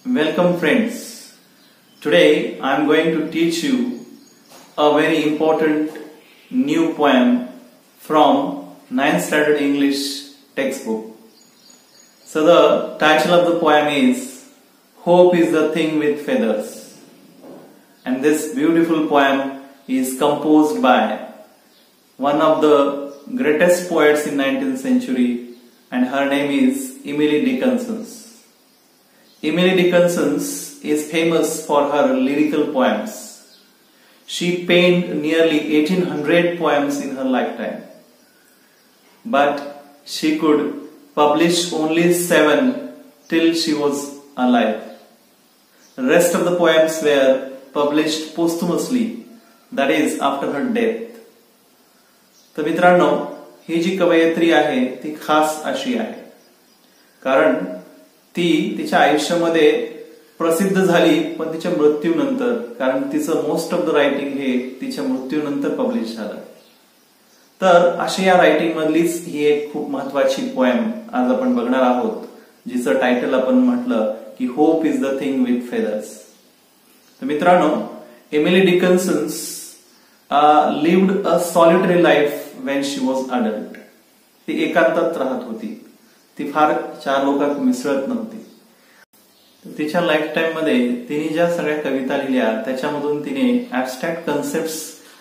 Welcome friends. Today I am going to teach you a very important new poem from 9th standard English textbook. So the title of the poem is Hope is the Thing with Feathers. And this beautiful poem is composed by one of the greatest poets in 19th century, and her name is Emily Dickinson. Emily Dickinson is famous for her lyrical poems. She penned nearly 1800 poems in her lifetime, but she could publish only 7 till she was alive. The rest of the poems were published posthumously, that is after her death. तर मित्रांनो, ही जी कवयित्री आहे ती खास अशी आहे कारण ती तिच्या आयुष्यामध्ये प्रसिद्ध झाली पण तिच्या मृत्यूनंतर, कारण तिचं मोस्ट ऑफ द रायटिंग हे तिच्या मृत्यूनंतर पब्लिश झालं. तर अशी या रायटिंग मधलीच ही एक खूप महत्वाची पोएम आज आपण बघणार आहोत, जिचं टायटल आपण म्हटलं की hope is the thing with feathers. तर मित्रांनो, Emily Dickinson lived a solitary life when she was adult. ती एकांतात राहत होती. ती फार चार लोकात मिसळत नव्हती. तिच्या लाईफ टाइम मध्ये तिने ज्या सगळ्या कविता लिहिल्या त्याच्यामधून तिने ऍबस्ट्रॅक्ट कन्सेप्ट्स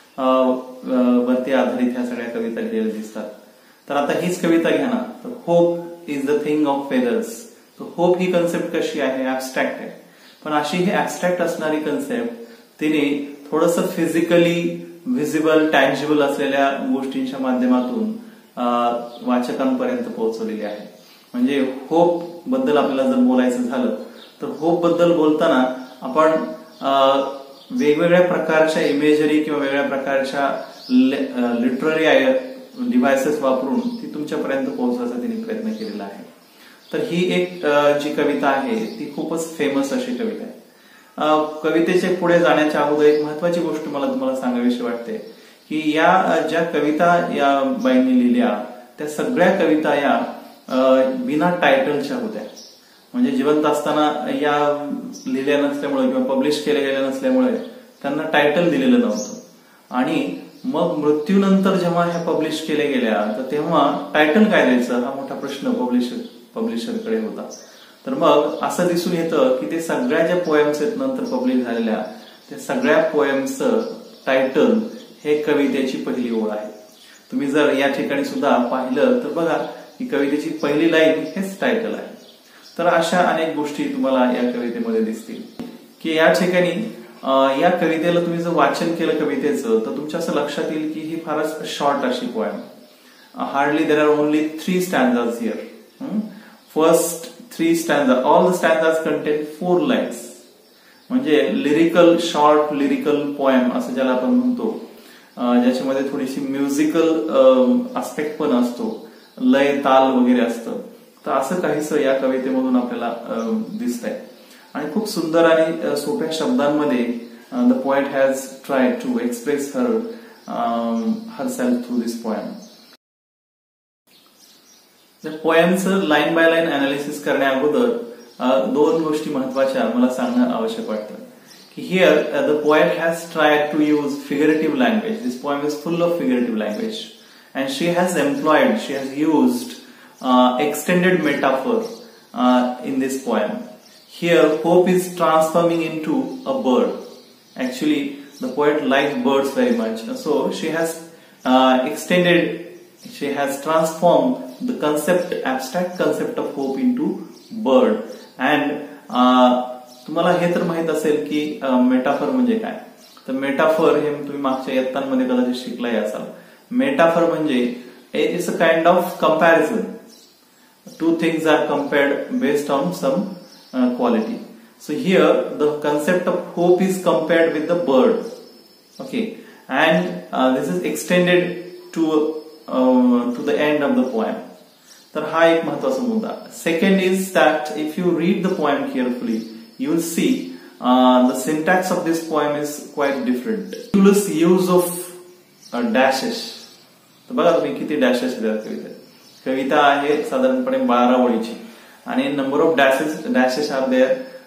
वरती आधारित ह्या सगळ्या कविता लिहिलेल्या दिसतात. तर आता हीच कविता घ्या ना, तर hope is the thing of feathers. तर होप ही कन्सेप्ट कशी आहे? ऍबस्ट्रॅक्ट आहे, पण अशी ही ऍबस्ट्रॅक्ट असणारी कन्सेप्ट तिने थोडंसं फिजिकली व्हिजिबल टँजिबल असलेल्या गोष्टींच्या माध्यमातून वाचकांपर्यंत पोहोचवलेली आहे. म्हणजे होप बद्दल आपल्याला जर बोलायचं झालं तर होप बद्दल बोलताना आपण वेगवेगळ्या प्रकारच्या इमेजरी किंवा वेगळ्या प्रकारच्या लिटररी डिव्हायसेस वापरून ती तुमच्यापर्यंत पोहोचवायचा तिने प्रयत्न केलेला आहे. तर ही एक जी कविता आहे ती खूपच फेमस अशी कविता आहे. कवितेचे पुढे जाण्याच्या अगोदर एक महत्वाची गोष्ट मला तुम्हाला सांगावीशी वाटते की या ज्या कविता या बाईंनी लिहिल्या त्या सगळ्या कविता या बिना टायटलच्या होत्या. म्हणजे जिवंत असताना या लिहिल्या नसल्यामुळे किंवा पब्लिश केल्या गेल्या नसल्यामुळे त्यांना टायटल दिलेलं नव्हतं, आणि मग मृत्यूनंतर जेव्हा ह्या पब्लिश केल्या गेल्या तर तेव्हा टायटल काय द्यायचं हा मोठा प्रश्न पब्लिशरकडे होता. तर मग असं दिसून येतं की ते सगळ्या ज्या पोएम्स आहेत नंतर पब्लिश झालेल्या त्या सगळ्या पोएम्सचं टायटल हे कवितेची पहिली ओळ आहे. तुम्ही जर या ठिकाणी सुद्धा पाहिलं तर बघा की कवितेची पहिली लाईन हेच टायटल आहे. तर अशा अनेक गोष्टी तुम्हाला या कवितेमध्ये दिसतील की या ठिकाणी या कवितेला तुम्ही जर वाचन केलं कवितेचं तर तुमच्या असं लक्षात येईल की ही फारच शॉर्ट अशी poem. Hardly there are only 3 stanzas here. First 3 stanza, all the stanzas contain 4 lines. म्हणजे लिरिकल शॉर्ट लिरिकल पोएम असं ज्याला आपण म्हणतो, ज्याच्यामध्ये थोडीशी म्युझिकल आस्पेक्ट पण असतो, लय ताल वगैरे असतं. तर असं काहीसं या कवितेमधून आपल्याला दिसतंय. आणि खूप सुंदर आणि सोप्या शब्दांमध्ये the poet has tried to express herself through this poem. पोएमचं लाईन बाय लाईन अनालिसिस करण्या अगोदर 2 गोष्टी महत्वाच्या मला सांगणं आवश्यक वाटतं की here the poet has tried to use figurative language. This poem is full of figurative language and she has used extended metaphor in this poem. Here hope is transforming into a bird. Actually the poet liked birds very much, so she has transformed the abstract concept of hope into bird. And तुम्हाला हे तर माहित असेल की metaphor म्हणजे काय. तर metaphor हे तुम्ही मागच्या इयत्तांमध्ये कदाचित शिकलाय असाल. मेटाफर म्हणजे it's a kind of comparison. 2 things are compared based on some quality. So here the concept of hope is compared with the bird. Okay, and this is extended to the end of the poem. तर हा एक महत्वाचा मुद्दा. Second is that if you read the poem carefully you will see the syntax of this poem is quite different. Use of dashes. तर बघा तुम्ही किती dashes कविता. कविता आहे साधारणपणे 12 ओळीची आणि number of dashes are there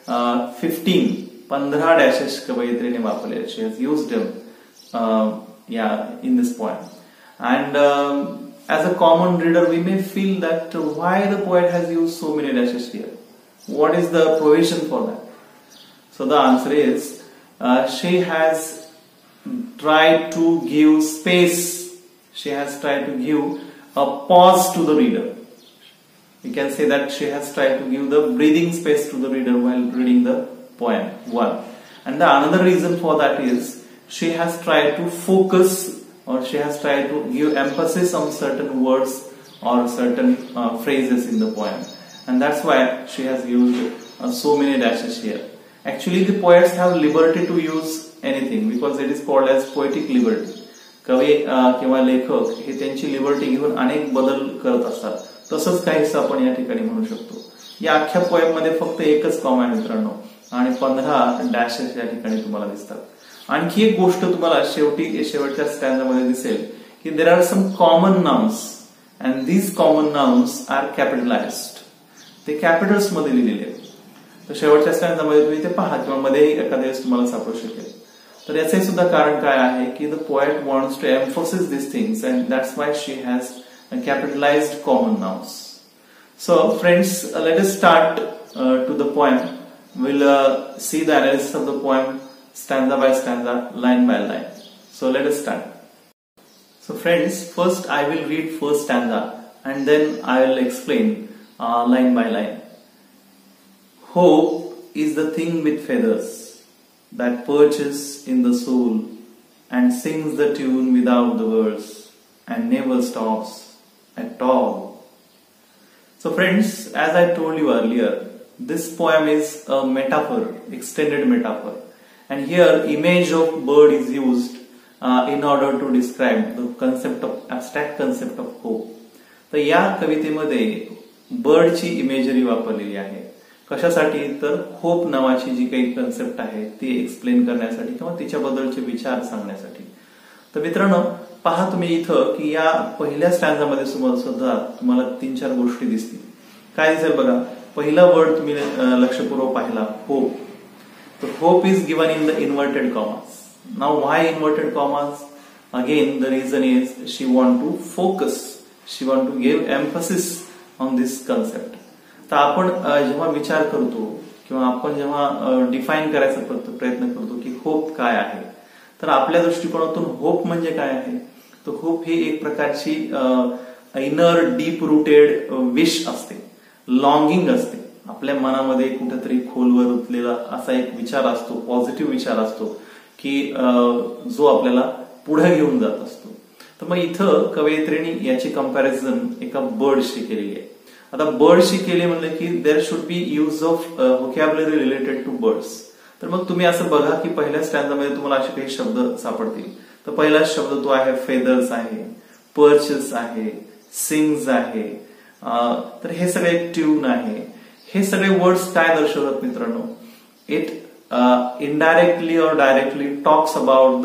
15 dashes कवयित्रीने वापरले. She has used them in this poem. And as a common reader, we may feel that why the poet has used so many dashes here. What is the provision for that? So the answer is she has tried to give space. She has tried to give a pause to the reader. We can say that she has tried to give the breathing space to the reader while reading the poem. One. And the another reason for that is she has tried to focus, or she has tried to give emphasis on certain words or certain phrases in the poem. And that's why she has used so many dashes here. Actually, the poets have liberty to use anything because it is called as poetic liberty. कवी किंवा लेखक हे त्यांची liberty घेऊन अनेक बदल करत असतात. तसंच काहीच आपण या ठिकाणी म्हणू शकतो. या अख्ख्या पोएम मध्ये फक्त एकच कॉमा आहे मित्रांनो, आणि 15 डॅशेस या ठिकाणी तुम्हाला दिसतात. आणखी एक गोष्ट तुम्हाला शेवटच्या स्टॅन्झामध्ये दिसेल की there are some common nouns and these common nouns are capitalized. ते कॅपिटल्स मध्ये लिहिलेले आहेत. तर शेवटच्या स्टॅन्झामध्ये तुम्ही ते पहा किंवा मध्ये एखाद्या वेळेस तुम्हाला सापडू शकेल. तर याचे सुद्धा कारण काय आहे की the poet wants to emphasis this things and that's why she has capitalized common nouns. So friends, let us start to the poem. We'll see the analysis of the poem stanza by stanza, line by line. So let us start. So friends, first I will read first stanza and then I will explain line by line. Hope is the thing with feathers that perches in the soul and sings the tune without the words and never stops at all. So friends, as I told you earlier, this poem is a metaphor, extended metaphor, and here image of bird is used in order to describe the concept of abstract concept of hope. तर या कवितेमध्ये bird ची imagery वापरलेली आहे. कशासाठी? तर hope नावाची जी काही कन्सेप्ट आहे ती एक्सप्लेन करण्यासाठी किंवा तिच्याबद्दलचे विचार सांगण्यासाठी. तर मित्रांनो पहा तुम्ही इथं की या पहिल्या स्टॅन्झामध्ये सुद्धा तुम्हाला 3-4 गोष्टी दिसतील. काय दिसेल बघा. पहिला वर्ड तुम्ही लक्षपूर्वक पाहिला, होप. तर hope is given in the inverted commas. Now why inverted commas? Again the reason is she want to focus, she want to give emphasis on this concept. तर आपण जेव्हा विचार करतो किंवा आपण जेव्हा डिफाईन करायचा प्रयत्न करतो की होप काय आहे, तर आपल्या दृष्टिकोनातून होप म्हणजे काय आहे? तर होप ही एक प्रकारची इनर डीप रूटेड विश असते, लॉंगिंग असते. आपल्या मनामध्ये कुठेतरी खोलवर रुतलेला असा एक विचार असतो, पॉझिटिव्ह विचार असतो की जो आपल्याला पुढे घेऊन जात असतो. तर मग इथं कवयित्रीने याची कंपॅरिझन एका बर्डशी केलेली आहे. आता बर्डशी केली म्हणलं की there should be use of vocabulary related to birds. तर मग तुम्ही असं बघा की पहिल्या स्टॅन्झामध्ये तुम्हाला असे काही शब्द सापडतील. तर पहिला शब्द तो आहे फेदर्स आहे, पर्चेस आहे, सिंग्स आहे. तर हे सगळे एक ट्यून आहे. हे सगळे वर्ड्स काय दर्शवतात मित्रांनो? It indirectly or directly talks about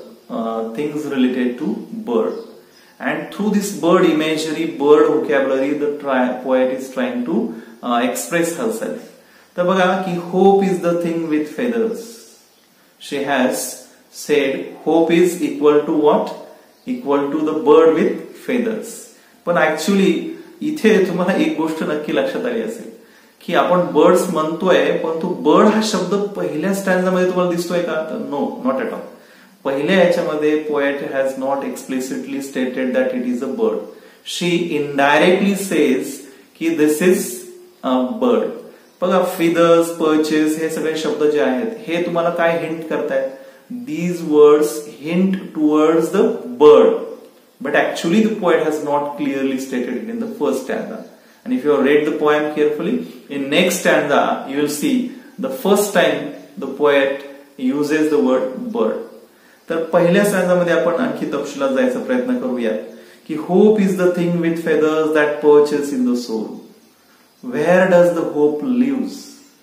the things related to bird. And through this bird imagery, bird vocabulary, the poet is trying to express herself. तर बघा की hope is the thing with feathers. She has said hope is equal to what? Equal to the bird with feathers. पण actually इथे तुम्हाला एक गोष्ट नक्की लक्षात आली असेल की आपण बर्ड्स म्हणतोय, पण तो बर्ड हा शब्द पहिल्या स्टॅन्झामध्ये तुम्हाला दिसतोय का? तर नो, नॉट एट ऑल. पहिल्या याच्यामध्ये poet has not explicitly stated that it is a bird. She indirectly says की दिस इज अ बर्ड. बघा फिदर्स, पर्चेस हे सगळे शब्द जे आहेत हे तुम्हाला काय हिंट करतायत? These words hint towards the bird, but actually the poet has not clearly stated it in the first stanza. And if you have read the poem carefully, in next stanza you will see the first time the poet uses the word bird. तर पहिल्या स्टॅन्झा मध्ये आपण आणखी तपशिलात जायचा प्रयत्न करूयात की hope is the thing with feathers that perches in the soul. Where does the hope lives?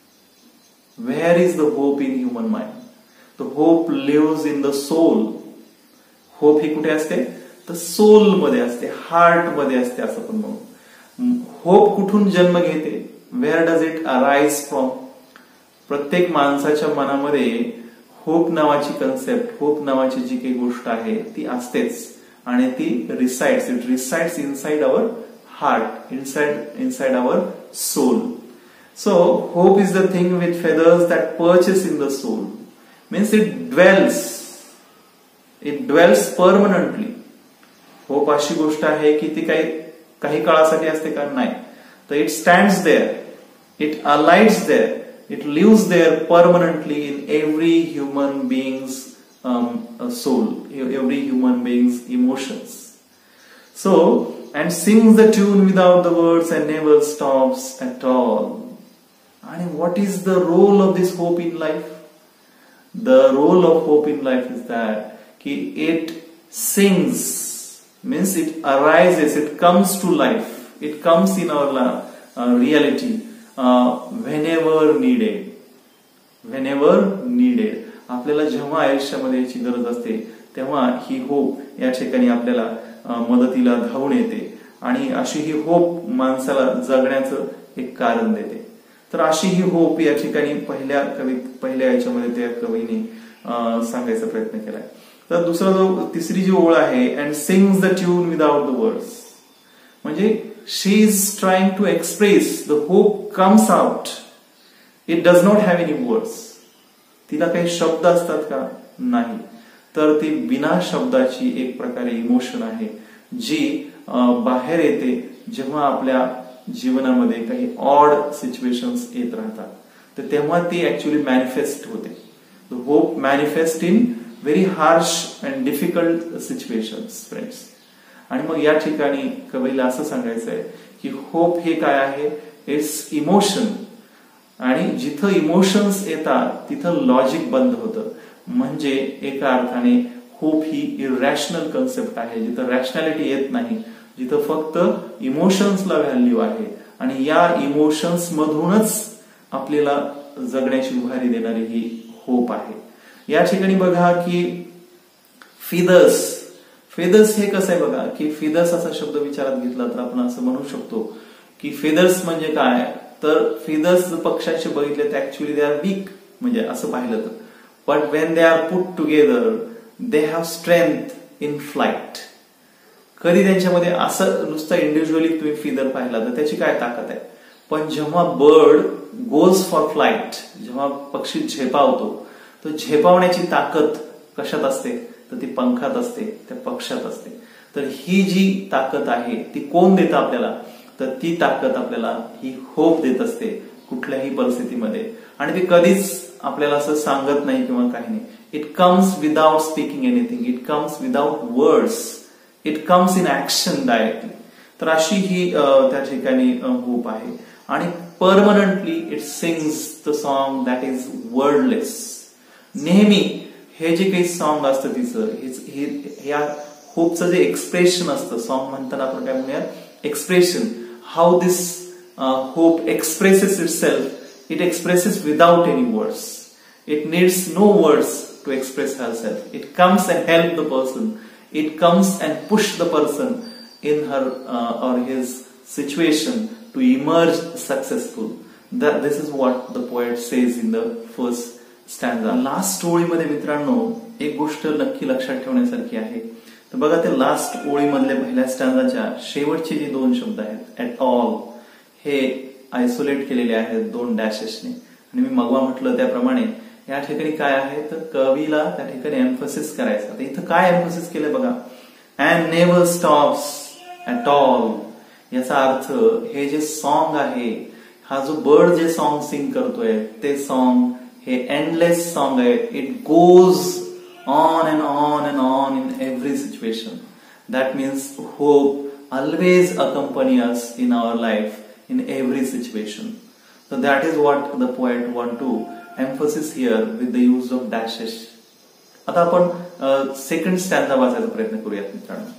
Where is the hope in human mind? The hope lives in the soul. Hope ही कुठे असते? तर सोल मध्ये असते, heart मध्ये असते असं पण म्हणू. होप कुठून जन्म घेते? Where does it arise from? प्रत्येक माणसाच्या मनामध्ये होप नावाची कन्सेप्ट, होप नावाची जी काही गोष्ट आहे ती असतेच आणि ती it resides inside our heart, inside our soul. So hope is the thing with feathers that perches in the soul. Means it dwells permanently. Hope अशी गोष्ट आहे की ती काही काळासाठी असते का? नाही. तर it stands there, it alights there, it lives there permanently in every human being's soul, every human being's emotions. So and sings the tune without the words and never stops at all. And what is the role of this hope in life? The role of hope in life is that it sings, means it arises, it comes to life, it comes in our reality whenever needed. Whenever needed. आपल्याला जेव्हा आयुष्यामध्ये याची गरज असते तेव्हा ही hope या ठिकाणी आपल्याला मदतीला धावून येते आणि अशी ही होप माणसाला जगण्याचं एक कारण देते. तर अशी ही होप या ठिकाणी पहिल्या याच्यामध्ये त्या कवीने सांगायचा प्रयत्न केलाय. तर तिसरी जी ओळ आहे, and sings the tune without the words, म्हणजे she is trying to express the hope comes out, it does not have any words. तिला काही शब्द असतात का? नाही. तर ती बिना शब्दाची एक प्रकारे इमोशन आहे जी बाहेर येते जेव्हा आपल्या जीवनामध्ये काही ऑड सिच्युएशन्स येत राहतात, तर तेव्हा ती ऍक्च्युअली मॅनिफेस्ट होते. Hope manifest in very harsh and difficult situations friends. आणि मग या ठिकाणी कवीला असं सांगायचं आहे की होप हे काय आहे? It's emotion. आणि जिथं इमोशन्स येतात तिथं लॉजिक बंद होतं. म्हणजे एका अर्थाने होप ही इरॅशनल कन्सेप्ट आहे, जिथं रॅशनॅलिटी येत नाही, जिथं फक्त इमोशन्सला व्हॅल्यू आहे आणि या इमोशन्स मधूनच आपल्याला जगण्याची उभारी देणारी ही होप आहे. या ठिकाणी बघा की फेदर्स हे कसं आहे बघा की फेदर्स असा शब्द विचारात घेतला तर आपण असं म्हणू शकतो की फेदर्स म्हणजे काय? तर फेदर्स पक्ष्यांचे बघितले तर ऍक्च्युअली दे आर वीक, म्हणजे असं पाहिलं तर. But when they are put together they have strength in flight. कधी त्यांच्यामध्ये असं नुसतं इंडिव्हिज्युअली तुम्ही फिदर पाहिला तर त्याची काय ताकद आहे, पण जेव्हा बर्ड गोज फॉर फ्लाइट, जेव्हा पक्षी झेपावतो, तो झेपावण्याची ताकद कशात असते? तर ती पंखात असते, त्या पक्षात असते. तर ही जी ताकद आहे ती कोण देतं आपल्याला? तर ती ताकद आपल्याला ही होप देत असते कुठल्याही परिस्थितीमध्ये. आणि ती कधीच आपल्याला असं सांगत नाही किंवा काही नाही. It comes without speaking anything, it comes without words, it comes in action directly. तर अशी ही त्या ठिकाणी होप आहे. आणि permanently it sings the song that is wordless. नेहमी हे जे काही सॉन्ग असतं तिचं, ह्या होपचं जे एक्सप्रेशन असतं, सॉन्ग म्हणताना आपण काय म्हणूया expression, how this hope expresses itself, it expresses without any words. It needs no words to express herself. It comes and help the person. It comes and push the person in her or his situation to emerge successful. This is what the poet says in the first stanza. Last ओळीमध्ये मित्रांनो एक गोष्ट नक्की लक्षात ठेवण्यासारखी आहे. तर बघा ते लास्ट ओळीमधले पहिल्या स्टँजाच्या शेवटचे जे दोन शब्द आहेत ऍट ऑल, हे आयसोलेट केलेले आहेत दोन डॅशेसने. आणि मी मगवा म्हटलं त्याप्रमाणे या ठिकाणी काय आहे तर कवीला त्या ठिकाणी एम्फसिस करायचं. तर इथं काय एम्फसिस केलंय बघा, and never stops at all. याचा अर्थ हे जे सॉन्ग आहे, हा जो बर्ड जे सॉन्ग सिंग करतोय ते सॉन्ग हे एंडलेस सॉन्ग आहे. It goes on and on and on in every situation. That means hope always accompany us in our life in every situation. So that is what the poet want to emphasize here with the use of dashes. आता आपण second stanza वाचायचा प्रयत्न करूयात मित्रांनो.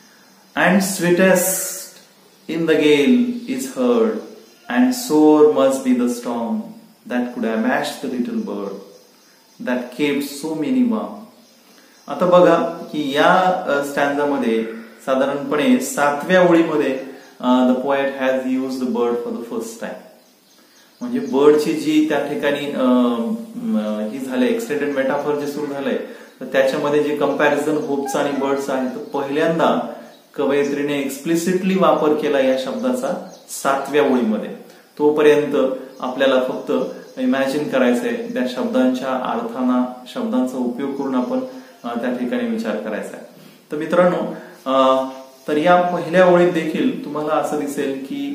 And sweetest in the gale is heard, and sore must be the storm that could have mashed the little bird that kept so many warm. आता बघा की या स्टँजामध्ये साधारणपणे 7व्या ओळीमध्ये the poet has used the bird for the first time. म्हणजे बर्डची जी त्या ठिकाणी ही झाले एक्सटेंडेड मेटाफॉर जे सुरू झालंय, तर त्याच्यामध्ये जे कंपॅरिझन होपचं आणि बर्डचं आहे, तर पहिल्यांदा कवयित्रीने एक्सप्लिसिटली वापर केला या शब्दाचा 7व्या ओळीमध्ये. तोपर्यंत आपल्याला फक्त इमॅजिन करायचंय, त्या शब्दांच्या अर्थांना, शब्दांचा उपयोग करून आपण त्या ठिकाणी विचार करायचा आहे. तर मित्रांनो, तर या पहिल्या ओळीत देखील तुम्हाला असं दिसेल की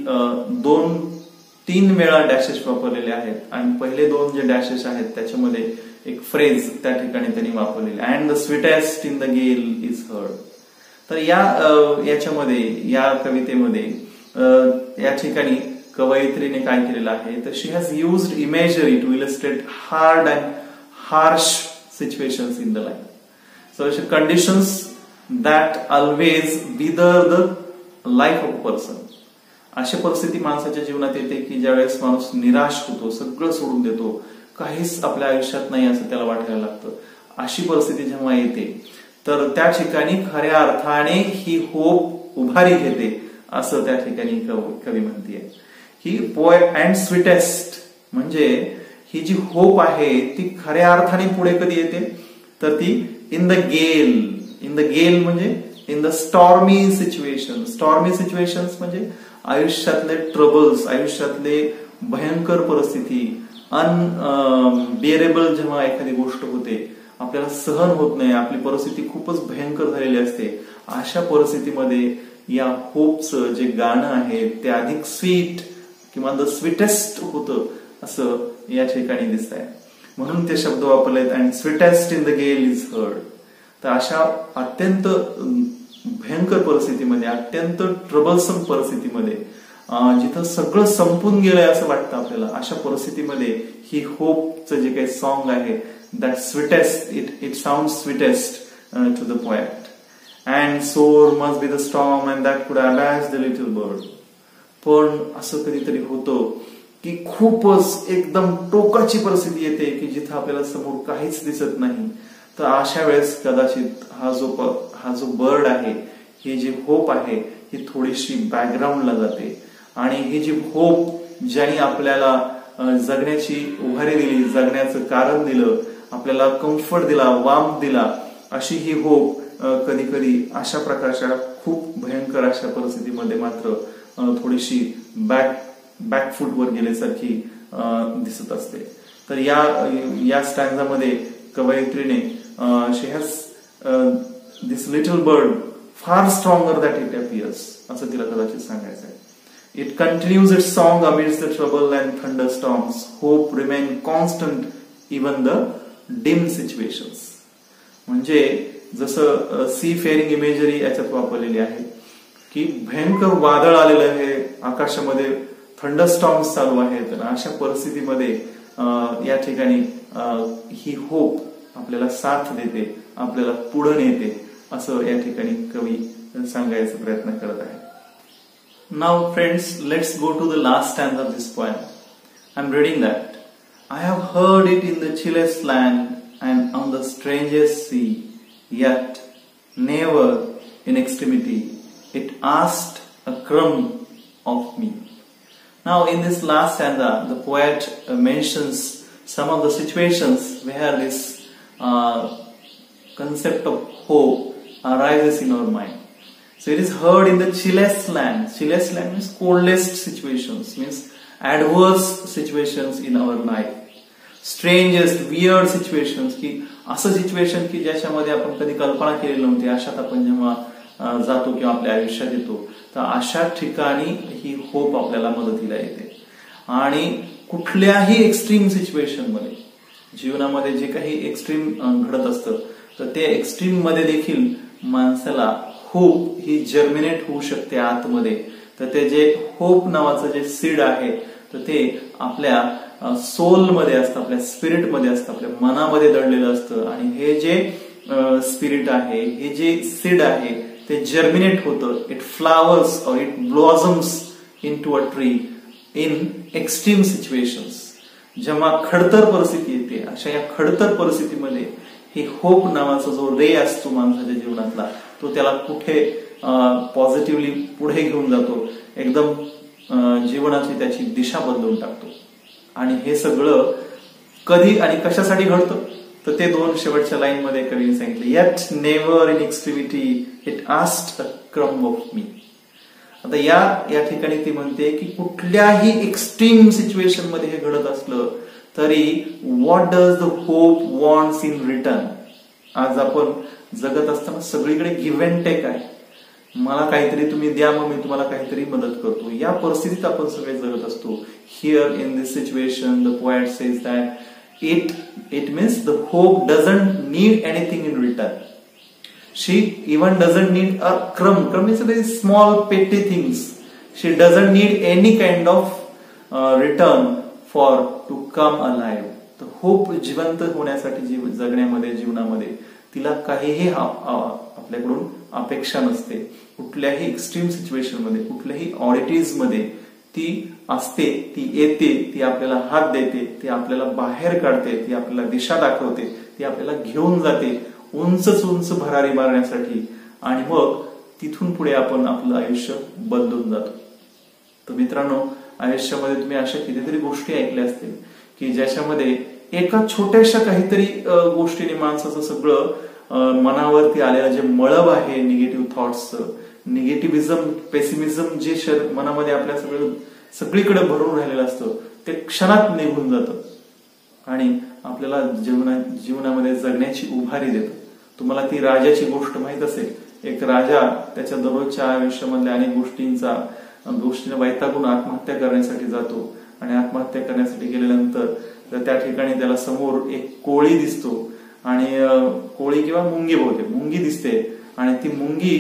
2-3 वेळा डॅशेस वापरलेले आहेत आणि पहिले 2 जे डॅशेस आहेत त्याच्यामध्ये एक फ्रेज त्या ठिकाणी त्यांनी वापरलेली, and the sweetest in the gale is heard. तर याच्यामध्ये, या कवितेमध्ये या ठिकाणी कवयित्रीने काय केलेलं आहे, तर she has used imagery to illustrate hard and harsh situations in the life. So conditions that always wither the life of a person. अशी परिस्थिती माणसाच्या जीवनात येते की ज्यावेळेस माणूस निराश होतो, सगळं सोडून देतो, काहीच आपल्या आयुष्यात नाही असं त्याला वाटायला लागतं. अशी परिस्थिती जेव्हा येते तर त्या ठिकाणी खऱ्या अर्थाने ही होप उभारी घेते, असं त्या ठिकाणी कवी म्हणतीये की पोएट अँड स्वीटेस्ट, म्हणजे ही जी होप आहे ती खऱ्या अर्थाने पुढे कधी येते, तर ती in the gale. In the gale म्हणजे in the stormy situation. Stormy situations म्हणजे आयुष्यातले ट्रबल्स, आयुष्यातले भयंकर परिस्थिती, अनबिअरेबल जेव्हा एखादी गोष्ट होते, आपल्याला सहन होत नाही, आपली परिस्थिती खूपच भयंकर झालेली असते, अशा परिस्थितीमध्ये या होपचं जे गाणं आहे ते अधिक स्वीट किंवा द स्वीटेस्ट होतं असं या ठिकाणी दिसत आहे. म्हणून ते शब्द वापरलेत, and sweetest in the gale is heard. तर अशा अत्यंत भयंकर परिस्थितीमध्ये, अत्यंत ट्रबलसम परिस्थितीमध्ये, जिथं सगळं संपून गेलंय असं वाटतं आपल्याला, अशा परिस्थितीमध्ये ही होपचं जे काही सॉन्ग आहे, that sweetest, it sound sweetest to the poet. And sore must be the storm and that could abash the little bird. पण असं कधीतरी होतं की खूपच एकदम टोकाची परिस्थिती येते की जिथं आपल्याला समोर काहीच दिसत नाही. तर अशा वेळेस कदाचित हा जो बर्ड आहे, ही जी होप आहे, ही थोडीशी बॅकग्राऊंडला जाते आणि ही जी होप ज्याने आपल्याला जगण्याची उभारी दिली, जगण्याचं कारण दिलं, आपल्याला कम्फर्ट दिला, वार्मथ दिला, अशी ही होप कधी कधी अशा प्रकारच्या खूप भयंकर अशा परिस्थितीमध्ये मात्र थोडीशी बॅकफूटवर गेल्यासारखी दिसत असते. तर या स्टॅन्झामध्ये कवयित्रीने she has this little bird far stronger that it appears असं तिला कदाचित सांगायचं आहे. It continues its song amidst the trouble and thunder storms. Hope remain constant even the dim situations. म्हणजे जसं सी फेअरिंग इमेजरी याच्यात वापरलेली आहे की भयंकर वादळ आलेलं आहे, आकाशामध्ये थंडर स्टॉर्म्स चालू आहेत, अशा परिस्थितीमध्ये या ठिकाणी ही होप आपल्याला साथ देते, आपल्याला पुढे नेते, असं या ठिकाणी कवी सांगायचा प्रयत्न करत आहे. Now friends, let's go to the last stanza of this poem. I am reading that. I have heard it in the chillest land and on the strangest sea, yet never in extremity it asked a crumb of me. Now in this last stanza the poet mentions some of the situations where this concept of hope arises in our mind. So it is heard in the chillest land. Chillest land means coldest situations, means adverse situations in our life. Strangest, weird situations, की असं situation की ज्याच्यामध्ये आपण कधी कल्पना केलेली नव्हती, अशात आपण जेव्हा जातो किंवा आपल्या आयुष्यात येतो, तर अशा ठिकाणी ही होप आपल्याला मदतीला येते. आणि कुठल्याही एक्स्ट्रीम सिच्युएशन मध्ये, जीवनामध्ये जे काही एक्स्ट्रीम घडत असतं, तर ते एक्स्ट्रीम मध्ये देखील माणसाला होप ही जर्मिनेट होऊ शकते आतमध्ये. तर ते जे होप नावाचं जे सीड आहे, तर ते आपल्या सोल मध्ये असतं, आपल्या स्पिरिट मध्ये असतं, आपल्या मनामध्ये दडलेलं असतं. आणि हे जे स्पिरिट आहे, हे जे सीड आहे, ते जर्मिनेट होतं. It flowers or it blossoms into a tree in extreme situations. जेव्हा खडतर परिस्थिती येते, अशा या खडतर परिस्थितीमध्ये ही होप नावाचा जो रे असतो माणसाच्या जीवनातला, तो त्याला कुठे पॉझिटिव्हली पुढे घेऊन जातो, एकदम जीवनाची त्याची दिशा बदलून टाकतो. आणि हे सगळं कधी आणि कशासाठी घडतं तर ते दोन शेवटच्या लाईन मध्ये कवीने सांगितले, yet never in extremity it asked a crumb of me. आता या ठिकाणी ती म्हणते की कुठल्याही एक्स्ट्रीम सिच्युएशन मध्ये हे घडत असलं तरी what does the hope wants in return. आज आपण जगत असताना सगळीकडे गिव्ह अँड टेक आहे. मला काहीतरी तुम्ही द्या, मग मी तुम्हाला काहीतरी मदत करतो. या परिस्थितीत आपण सगळे जगत असतो. Here in this situation the poet says that it means the hope doesn't need anything in return. She even doesn't need a crumb. Crumb is a very small petty things. She doesn't need any kind of return for to come alive. The hope जिवंत होण्यासाठी जगण्यामध्ये जीवनामध्ये तिला काहीही आपल्याकडून अपेक्षा नसते. कुठल्याही एक्स्ट्रीम सिच्युएशन मध्ये, कुठल्याही ऑडिटीज मध्ये ती असते, ती येते, ती आपल्याला हात देते, ती आपल्याला बाहेर काढते, ती आपल्याला दिशा दाखवते, ती आपल्याला घेऊन जाते उंच भरारी मारण्यासाठी. आणि मग तिथून पुढे आपण आपलं आयुष्य बदलून जातो. तर मित्रांनो, आयुष्यामध्ये तुम्ही अशा कितीतरी गोष्टी ऐकल्या असतील की ज्याच्यामध्ये एका छोट्याशा काहीतरी गोष्टीने माणसाचं सगळं मनावरती आलेलं जे मळब आहे निगेटिव्ह थॉट्सचं, निगेटिव्हिझम, पेसिमिझम जे मनामध्ये आपल्या सगळीकडे भरून राहिलेलं असतं ते क्षणात निघून जातं आणि आपल्याला जीवनामध्ये जगण्याची उभारी देतं. तुम्हाला ती राजाची गोष्ट माहित असेल. एक राजा त्याच्या दररोजच्या आयुष्यामधल्या अनेक गोष्टीने वैतागून आत्महत्या करण्यासाठी जातो आणि आत्महत्या करण्यासाठी गेल्यानंतर त्या ठिकाणी त्याला समोर एक कोळी दिसतो आणि कोळी किंवा मुंगी बहुतेक मुंगी दिसते आणि ती मुंगी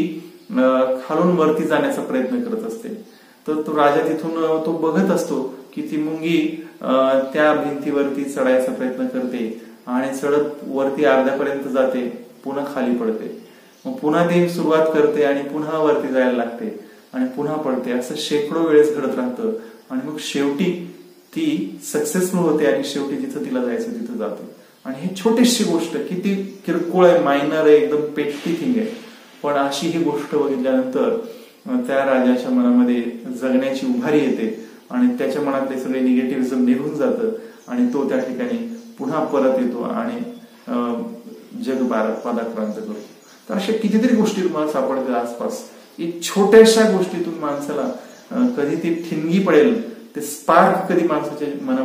खालून वरती जाण्याचा प्रयत्न करत असते. तर तो राजा तिथून तो बघत असतो की ती मुंगी त्या भिंतीवरती चढायचा प्रयत्न करते आणि चढत वरती अर्ध्यापर्यंत जाते, पुन्हा खाली पडते, मग पुन्हा ती सुरुवात करते आणि पुन्हा वरती जायला लागते आणि पुन्हा पडते. असं शेकडो वेळेस घडत राहतं आणि मग शेवटी ती सक्सेसफुल होते आणि शेवटी जिथं तिला जायचं तिथं जाते. आणि ही छोटीशी गोष्ट किती किरकोळ आहे, मायनर आहे, एकदम पेट्टी थिंग आहे, पण अशी ही गोष्ट बघितल्यानंतर त्या राजाच्या मनामध्ये जगण्याची उभारी येते आणि त्याच्या मनातले सगळे निगेटिव्हिझम निघून जातं आणि तो त्या ठिकाणी पुन्हा परत येतो आणि जग पादाक्रांत करतो. तर अशा कितीतरी गोष्टी तुम्हाला सापडतील आसपास. एक छोट्याशा गोष्टीतून माणसाला कधी ती ठिणगी पडेल, ते स्पार्क कधी माणसाच्या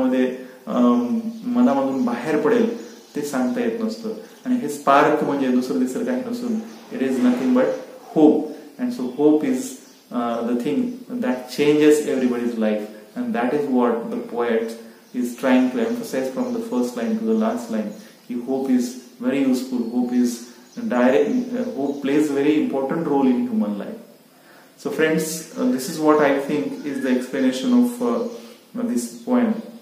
मनामधून बाहेर पडेल ते सांगता येत नसतं. आणि हे स्पार्क म्हणजे दुसरं काही नसून it is nothing but hope. And so hope is the thing that changes everybody's life, and that is what the poet is trying to emphasize from the first line to the last line. Hope is very useful. Hope is direct. Hope plays a very important role in human life. So friends, this is what I think is the explanation of this poem.